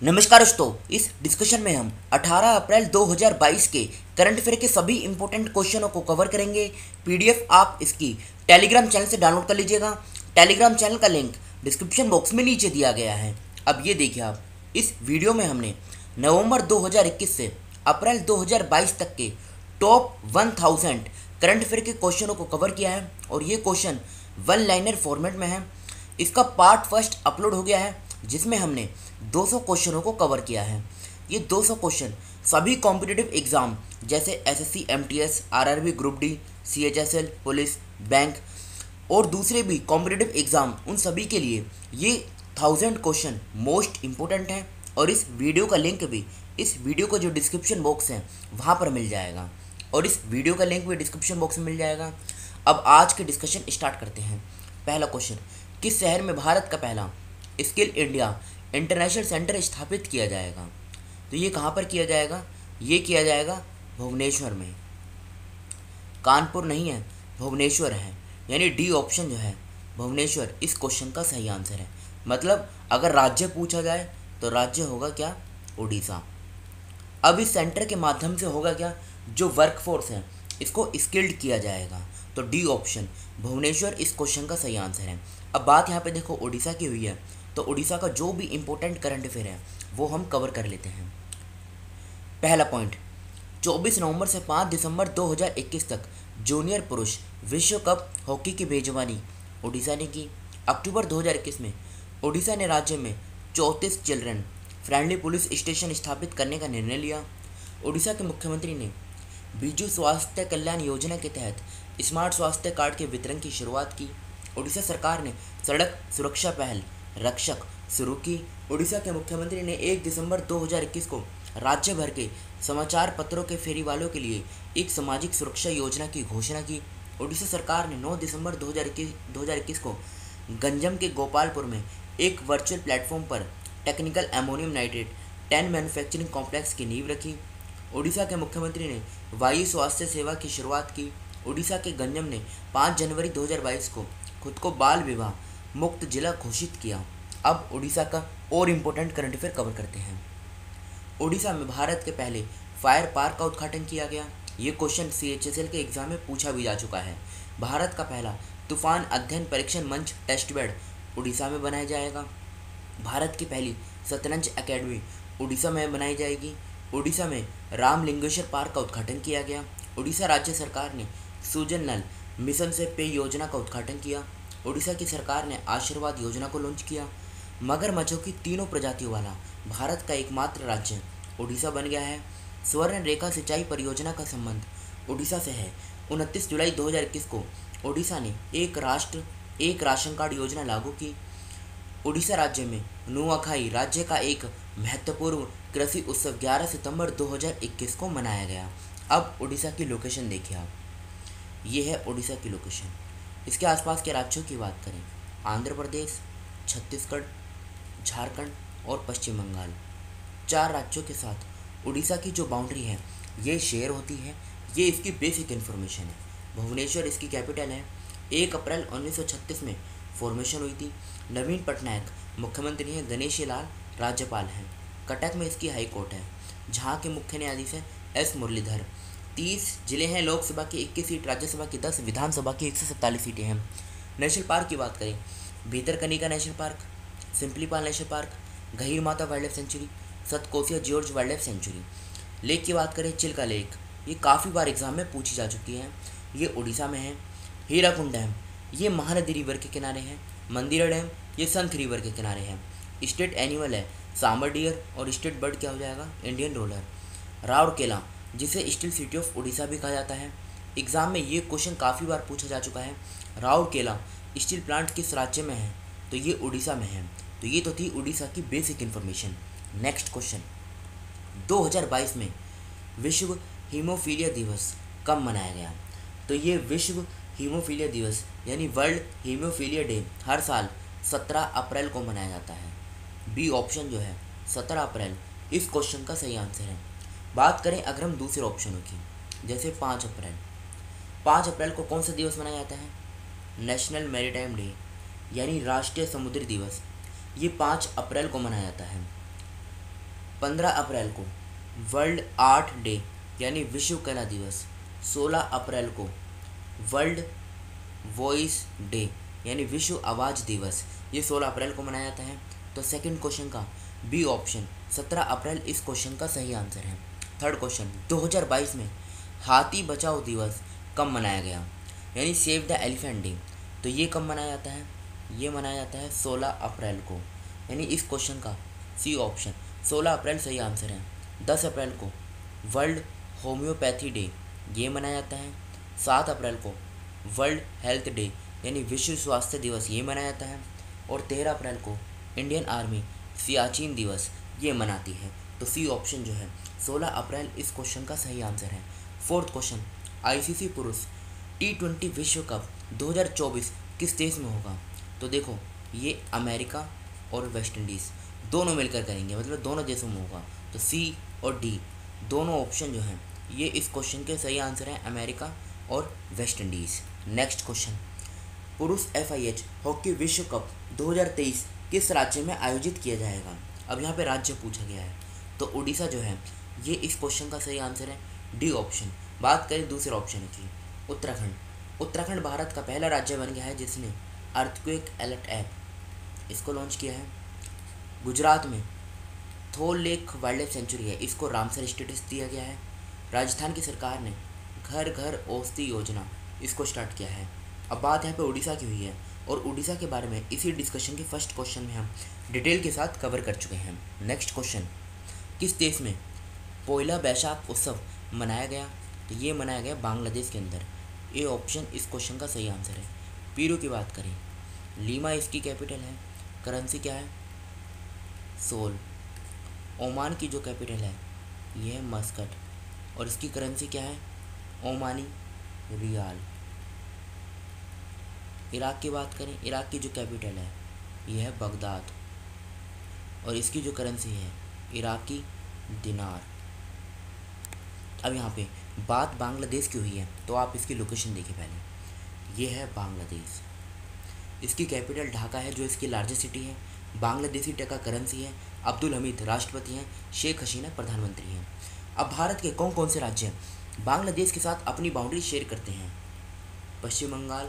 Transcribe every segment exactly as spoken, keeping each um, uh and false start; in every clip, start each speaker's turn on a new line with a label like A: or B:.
A: नमस्कार दोस्तों, इस डिस्कशन में हम अठारह अप्रैल दो हज़ार बाईस के करंट अफेयर के सभी इंपॉर्टेंट क्वेश्चनों को कवर करेंगे। पीडीएफ आप इसकी टेलीग्राम चैनल से डाउनलोड कर लीजिएगा। टेलीग्राम चैनल का लिंक डिस्क्रिप्शन बॉक्स में नीचे दिया गया है। अब ये देखिए, आप इस वीडियो में हमने नवंबर दो हज़ार इक्कीस से अप्रैल दो हज़ार बाईस तक के top one thousand current affair के क्वेश्चनों को कवर किया है और ये क्वेश्चन वन लाइनर फॉर्मेट में है। इसका पार्ट फर्स्ट अपलोड हो गया है जिसमें हमने दो सौ क्वेश्चनों को कवर किया है। ये दो सौ क्वेश्चन सभी कॉम्पिटिटिव एग्जाम जैसे SSC, MTS, RRB, group D, CHSL, police, bank और दूसरे भी कॉम्पिटिटिव एग्जाम, उन सभी के लिए ये थाउजेंड क्वेश्चन मोस्ट इम्पोर्टेंट हैं। और इस वीडियो का लिंक भी इस वीडियो का जो डिस्क्रिप्शन बॉक्स है वहाँ पर मिल जाएगा और इस वीडियो का लिंक भी डिस्क्रिप्शन बॉक्स में मिल जाएगा। अब आज के डिस्कशन स्टार्ट करते हैं। पहला क्वेश्चन, किस शहर में भारत का पहला स्किल इंडिया इंटरनेशनल सेंटर स्थापित किया जाएगा? तो ये कहाँ पर किया जाएगा? ये किया जाएगा भुवनेश्वर में। कानपुर नहीं है, भुवनेश्वर है, यानी डी ऑप्शन जो है भुवनेश्वर इस क्वेश्चन का सही आंसर है। मतलब अगर राज्य पूछा जाए तो राज्य होगा क्या? उड़ीसा। अब इस सेंटर के माध्यम से होगा क्या? जो वर्कफोर्स है इसको स्किल्ड किया जाएगा। तो डी ऑप्शन भुवनेश्वर इस क्वेश्चन का सही आंसर है। अब बात यहाँ पे देखो उड़ीसा की हुई है, तो उड़ीसा का जो भी इम्पोर्टेंट करंट अफेयर है वो हम कवर कर लेते हैं। पहला पॉइंट, चौबीस नवंबर से पाँच दिसंबर दो हज़ार इक्कीस तक जूनियर पुरुष विश्व कप हॉकी की मेजबानी उड़ीसा ने की। अक्टूबर दो हज़ार इक्कीस में उड़ीसा ने राज्य में चौंतीस चिल्ड्रन फ्रेंडली पुलिस स्टेशन स्थापित करने का निर्णय लिया। उड़ीसा के मुख्यमंत्री ने बीजू स्वास्थ्य कल्याण योजना के तहत स्मार्ट स्वास्थ्य कार्ड के वितरण की शुरुआत की। उड़ीसा सरकार ने सड़क सुरक्षा पहल रक्षक शुरू की। उड़ीसा के मुख्यमंत्री ने एक दिसंबर दो हज़ार इक्कीस को राज्य भर के समाचार पत्रों के फेरी वालों के लिए एक सामाजिक सुरक्षा योजना की घोषणा की। उड़ीसा सरकार ने नौ दिसंबर दो हज़ार इक्कीस को गंजम के गोपालपुर में एक वर्चुअल प्लेटफॉर्म पर technical ammonium nitrate ten manufacturing complex की नींव रखी। उड़ीसा के मुख्यमंत्री ने वायु स्वास्थ्य सेवा की शुरुआत की। उड़ीसा के गंजम ने पाँच जनवरी दो हज़ार बाईस को खुद को बाल विवाह मुक्त जिला घोषित किया। अब उड़ीसा का और इम्पोर्टेंट करंट अफेयर कवर करते हैं। उड़ीसा में भारत के पहले फायर पार्क का उद्घाटन किया गया। ये क्वेश्चन सीएचएसएल के एग्जाम में पूछा भी जा चुका है। भारत का पहला तूफान अध्ययन परीक्षण मंच टेस्ट बेड उड़ीसा में बनाया जाएगा। भारत की पहली शतरंज एकेडमी उड़ीसा में बनाई जाएगी। उड़ीसा में रामलिंगेश्वर पार्क का उद्घाटन किया गया। उड़ीसा राज्य सरकार ने सूजन नल मिशन से पेय योजना का उद्घाटन किया। उड़ीसा की सरकार ने आशीर्वाद योजना को लॉन्च किया। मगरमच्छों की तीनों प्रजातियों वाला भारत का एकमात्र राज्य उड़ीसा बन गया है। स्वर्ण रेखा सिंचाई परियोजना का संबंध उड़ीसा से है। उनतीस जुलाई दो हज़ार इक्कीस को उड़ीसा ने एक राष्ट्र एक राशन कार्ड योजना लागू की। उड़ीसा राज्य में नुआखाई राज्य का एक महत्वपूर्ण कृषि उत्सव ग्यारह सितंबर दो हज़ार इक्कीस को मनाया गया। अब उड़ीसा की लोकेशन देखिए आप, ये है उड़ीसा की लोकेशन। इसके आसपास के राज्यों की बात करें, आंध्र प्रदेश, छत्तीसगढ़, झारखंड और पश्चिम बंगाल, चार राज्यों के साथ उड़ीसा की जो बाउंड्री है ये शेयर होती है। ये इसकी बेसिक इन्फॉर्मेशन है। भुवनेश्वर इसकी कैपिटल है। एक अप्रैल उन्नीस सौ छत्तीस में फॉर्मेशन हुई थी। नवीन पटनायक मुख्यमंत्री हैं। गणेशी लाल राज्यपाल हैं। कटक में इसकी हाई कोर्ट है जहाँ के मुख्य न्यायाधीश हैं एस मुरलीधर। तीस जिले हैं, लोकसभा की इक्कीस सीट, राज्यसभा की दस, विधानसभा की एक सौ सैंतालीस सीटें हैं। नेशनल पार्क की बात करें, Bhitarkanika national park, Simlipal national park, Gahirmatha wild life sanctuary, Satkosia gorge wild life sanctuary. Lake की बात करें, चिल्का लेक, ये काफ़ी बार एग्जाम में पूछी जा चुकी है। ये उड़ीसा में है। हीराकुंड डैम, ये महानदी रिवर के किनारे है। मंदिरा डैम, ये संत रिवर के किनारे है। स्टेट एनिमल है सांबर डियर और स्टेट बर्ड क्या हो जाएगा? Indian roller. राउरकेला, जिसे स्टील सिटी ऑफ उड़ीसा भी कहा जाता है। एग्जाम में ये क्वेश्चन काफ़ी बार पूछा जा चुका है। राउरकेला स्टील प्लांट किस राज्य में है? तो ये उड़ीसा में है। तो ये तो थी उड़ीसा की बेसिक इन्फॉर्मेशन। नेक्स्ट क्वेश्चन, दो हज़ार बाईस में विश्व हीमोफीलिया दिवस कब मनाया गया? तो ये विश्व हीमोफीलिया दिवस यानी वर्ल्ड हीमोफीलिया डे हर साल सत्रह अप्रैल को मनाया जाता है। बी ऑप्शन जो है सत्रह अप्रैल इस क्वेश्चन का सही आंसर है। बात करें अगर हम दूसरे ऑप्शनों की, जैसे पाँच अप्रैल पाँच अप्रैल को कौन सा दिवस मनाया जाता है? नेशनल मैरीटाइम डे यानी राष्ट्रीय समुद्री दिवस। ये पाँच अप्रैल को मनाया जाता है। पंद्रह अप्रैल को वर्ल्ड आर्ट डे यानी विश्व कला दिवस। सोलह अप्रैल को वर्ल्ड वॉइस डे यानी विश्व आवाज़ दिवस, ये सोलह अप्रैल को मनाया जाता है। तो सेकंड क्वेश्चन का बी ऑप्शन सत्रह अप्रैल इस क्वेश्चन का सही आंसर है। थर्ड क्वेश्चन दो हज़ार बाईस में हाथी बचाओ दिवस कब मनाया गया यानी सेव द एलिफेंट डे, तो ये कब मनाया जाता है? ये मनाया जाता है सोलह अप्रैल को, यानी इस क्वेश्चन का सी ऑप्शन सोलह अप्रैल सही आंसर है। दस अप्रैल को वर्ल्ड होम्योपैथी डे ये मनाया जाता है। सात अप्रैल को वर्ल्ड हेल्थ डे यानी विश्व स्वास्थ्य दिवस ये मनाया जाता है। और तेरह अप्रैल को इंडियन आर्मी सियाचिन दिवस ये मनाती है। तो सी ऑप्शन जो है सोलह अप्रैल इस क्वेश्चन का सही आंसर है। फोर्थ क्वेश्चन आईसीसी पुरुष टी ट्वेंटी विश्व कप दो हज़ार चौबीस किस देश में होगा? तो देखो ये अमेरिका और वेस्ट इंडीज़ दोनों मिलकर करेंगे, मतलब दोनों देशों में होगा। तो सी और डी दोनों ऑप्शन जो हैं ये इस क्वेश्चन के सही आंसर हैं, अमेरिका और वेस्ट इंडीज़। नेक्स्ट क्वेश्चन पुरुष एफ आई एच हॉकी विश्व कप दो हज़ार तेईस किस राज्य में आयोजित किया जाएगा? अब यहाँ पे राज्य पूछा गया है, तो उड़ीसा जो है ये इस क्वेश्चन का सही आंसर है, डी ऑप्शन। बात करें दूसरे ऑप्शन की, उत्तराखंड। उत्तराखंड भारत का पहला राज्य बन गया है जिसने अर्थक्वेक अलर्ट ऐप इसको लॉन्च किया है। गुजरात में Thol lake wild life sanctuary है, इसको रामसर स्टेटस दिया गया है। राजस्थान की सरकार ने घर घर औषधि योजना इसको स्टार्ट किया है। अब बात यहाँ पे उड़ीसा की हुई है, और उड़ीसा के बारे में इसी डिस्कशन के फर्स्ट क्वेश्चन में हम डिटेल के साथ कवर कर चुके हैं। नेक्स्ट क्वेश्चन किस देश में पोइला बैशाख उत्सव मनाया गया? तो ये मनाया गया बांग्लादेश के अंदर। ए ऑप्शन इस क्वेश्चन का सही आंसर है। पीरू की बात करें, लीमा इसकी कैपिटल है। करेंसी क्या है? सोल। ओमान की जो कैपिटल है ये है मस्कट, और इसकी करेंसी क्या है? ओमानी रियाल। इराक की बात करें, इराक की जो कैपिटल है ये है बगदाद, और इसकी जो करेंसी है इराकी दिनार। अब यहाँ पे बात बांग्लादेश की हुई है, तो आप इसकी लोकेशन देखिए पहले। ये है बांग्लादेश, इसकी कैपिटल ढाका है जो इसकी लार्जेस्ट सिटी है। बांग्लादेशी टका करेंसी है। अब्दुल हमीद राष्ट्रपति हैं, शेख हसीना प्रधानमंत्री हैं। अब भारत के कौन कौन से राज्य बांग्लादेश के साथ अपनी बाउंड्री शेयर करते हैं? पश्चिम बंगाल,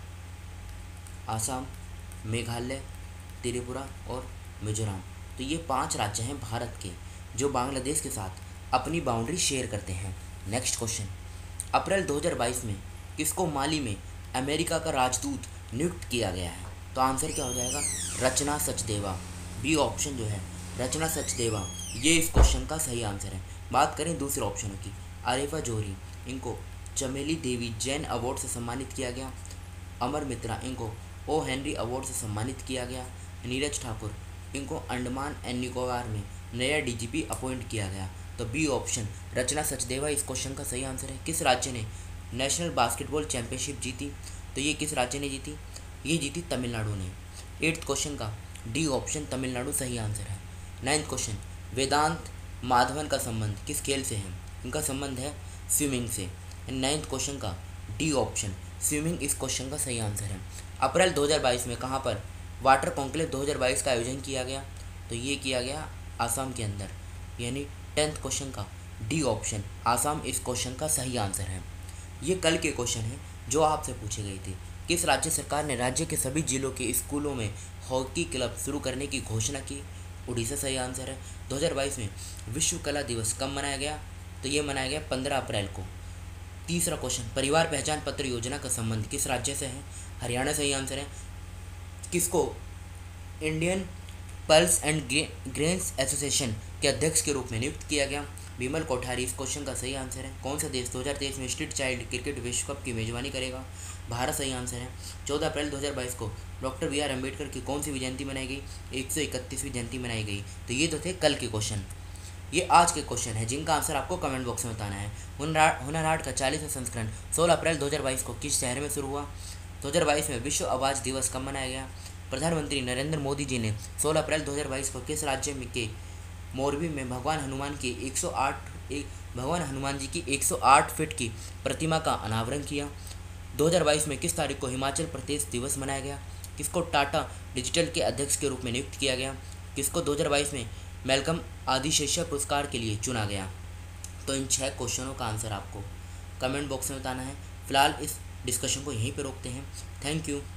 A: आसाम, मेघालय, त्रिपुरा और मिजोरम। तो ये पांच राज्य हैं भारत के जो बांग्लादेश के साथ अपनी बाउंड्री शेयर करते हैं। नेक्स्ट क्वेश्चन अप्रैल दो हज़ार बाईस में किसको माली में अमेरिका का राजदूत नियुक्त किया गया है? तो आंसर क्या हो जाएगा? रचना सचदेवा। बी ऑप्शन जो है रचना सचदेवा ये इस क्वेश्चन का सही आंसर है। बात करें दूसरे ऑप्शनों की, आरिफा जोहरी इनको चमेली देवी जैन अवार्ड से सम्मानित किया गया। अमर मित्रा इनको ओ हेनरी अवार्ड से सम्मानित किया गया। नीरज ठाकुर इनको अंडमान एंड निकोबार में नया डीजीपी अपॉइंट किया गया। तो बी ऑप्शन रचना सचदेवा इस क्वेश्चन का सही आंसर है। किस राज्य ने नेशनल बास्केटबॉल चैंपियनशिप जीती? तो ये किस राज्य ने जीती? ये जीती तमिलनाडु ने। एट्थ क्वेश्चन का डी ऑप्शन तमिलनाडु सही आंसर है। नाइन्थ क्वेश्चन वेदांत माधवन का संबंध किस खेल से है? इनका संबंध है स्विमिंग से। नाइन्थ क्वेश्चन का डी ऑप्शन स्विमिंग इस क्वेश्चन का सही आंसर है। अप्रैल दो हज़ार बाईस में कहाँ पर वाटर कॉन्क्लेव दो हज़ार बाईस का आयोजन किया गया? तो ये किया गया आसाम के अंदर, यानी टेंथ क्वेश्चन का डी ऑप्शन आसाम इस क्वेश्चन का सही आंसर है। ये कल के क्वेश्चन हैं जो आपसे पूछे गए थे। किस राज्य सरकार ने राज्य के सभी जिलों के स्कूलों में हॉकी क्लब शुरू करने की घोषणा की? उड़ीसा सही आंसर है। दो हज़ार बाईस में विश्व कला दिवस कब मनाया गया? तो ये मनाया गया पंद्रह अप्रैल को। तीसरा क्वेश्चन परिवार पहचान पत्र योजना का संबंध किस राज्य से है? हरियाणा सही आंसर है। किसको Indian pulse and grains association के अध्यक्ष के रूप में नियुक्त किया गया? विमल कोठारी इस क्वेश्चन का सही आंसर है। कौन सा देश दो हज़ार तेईस में स्ट्रीट चाइल्ड क्रिकेट विश्व कप की मेजबानी करेगा? भारत सही आंसर है। चौदह अप्रैल दो हज़ार बाईस को डॉक्टर बी आर अम्बेडकर की कौन सी भी जयंती मनाई गई? एक सौ इकतीसवीं जयंती मनाई गई। तो ये तो थे कल के क्वेश्चन। ये आज के क्वेश्चन है जिनका आंसर आपको कमेंट बॉक्स में बताना है। हुनर हुनर हाट का चालीसवां संस्करण सोलह अप्रैल दो हज़ार बाईस को किस शहर में शुरू हुआ? दो हज़ार बाईस में विश्व आवाज़ दिवस कब मनाया गया? प्रधानमंत्री नरेंद्र मोदी जी ने सोलह अप्रैल दो हज़ार बाईस को किस राज्य में के मोरबी में भगवान हनुमान की एक सौ आठ एक भगवान हनुमान जी की एक सौ आठ फीट की प्रतिमा का अनावरण किया? दो हज़ार बाईस में किस तारीख को हिमाचल प्रदेश दिवस मनाया गया? किसको टाटा डिजिटल के अध्यक्ष के रूप में नियुक्त किया गया? किसको दो हज़ार बाईस में मेलकम आदिशेषा पुरस्कार के लिए चुना गया? तो इन छः क्वेश्चनों का आंसर आपको कमेंट बॉक्स में बताना है। फिलहाल इस डिस्कशन को यहीं पे रोकते हैं। Thank you.